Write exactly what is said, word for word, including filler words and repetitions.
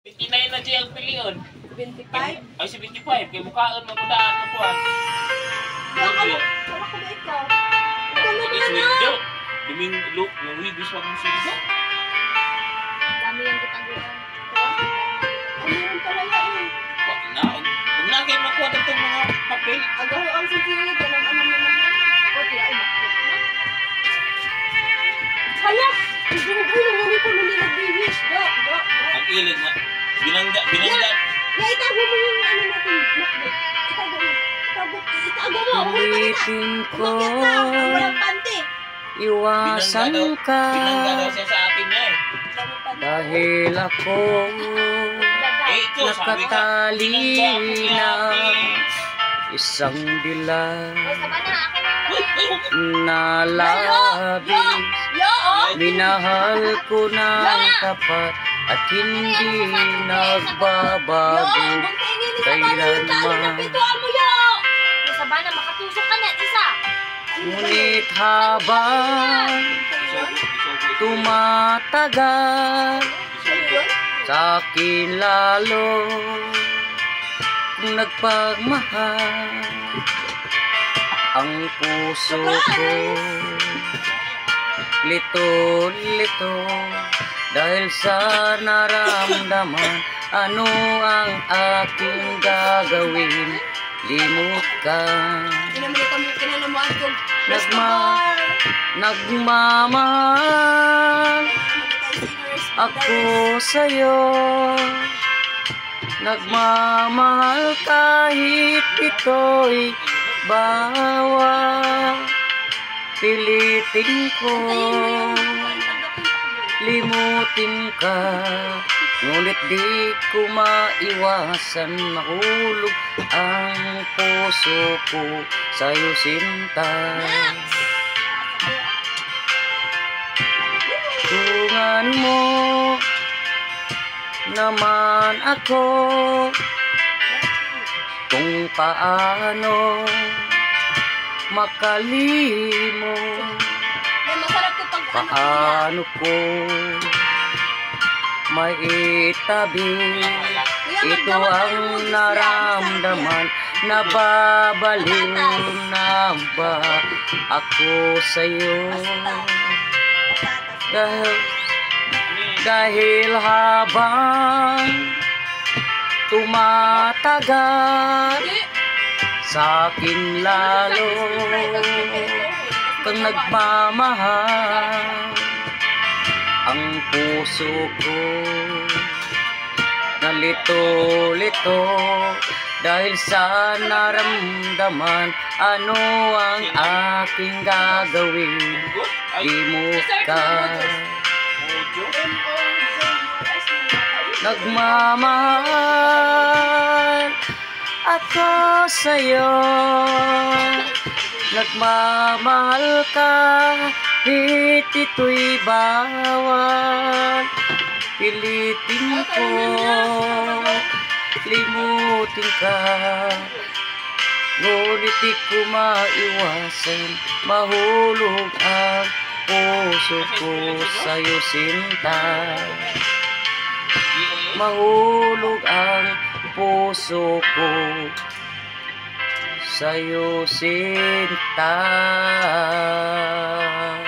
twenty-nine na siya ang pilion. twenty-five? Ay, seventy-five. Kaya mukhaan mo ko daan ang kuhan. Wala ka ba? Wala ka ba ikaw? Ikaw na Hindi naman sweldo. na! Duming look, yung hibis wag mong sweldo. Dami yung gitaguan. Ay, meron pala yan eh. Wag na. Huwag na kayo makuha na itong mga papel. Agaw ang sisingit. Yan ang ano naman yan. O, tira, umakit na. Hala! Ang gulo-gulo ng uniform hindi nag-wish. Do, do, do. Ang ilid na. Binangga, binangga. Ya, itago mo yung ano natin. Macbook. Itago mo. Itago, itago mo. Ulitin ko, Umakyat na. Ang walang pante. iwasan ka, Binangga daw siya sa atin niya eh. dahil ako Eh, ikaw, sabi ka. nakatali Binangga ako ni na ate. isang dilag O, saba na, akin na Uy, naman. ay, huwag. na labis. Yo, oh! Minahal ko ng tapat at hindi nagbabago kailanman. O, saba na, makatusok ka na, isa. Ngunit habang tumatagal, sa akin lalo nagpagmahal ang puso ko. Lito-lito dahil sa naramdaman, ano ang aking gagawin? Limot ka. Nagma Nagmamahal ako sa'yo, nagmamahal kahit ito'y bawal. Pilitin ko limutin ka, ngunit di ko maiwasan mahulog ang puso ko sa'yo sinta. Tungan mo naman ako kung paano makalimot. Paano ko maitabi ito ang naramdaman, nababaliw na ba ako sa'yo? Dahil, dahil habang tumatagal sa akin lalo kang nagmamahal, ang puso ko nalito-lito dahil sa naramdaman, ano ang aking gagawin? Limot ka. Nagmamahal ako sa'yo, nagmamahal ka, kahit ito'y bawal. Pilitin ko, limutin ka, ngunit di ko maiwasan mahulog ang puso ko sa'yo sinta. Mahulog ang puso ko sa'yo sinta.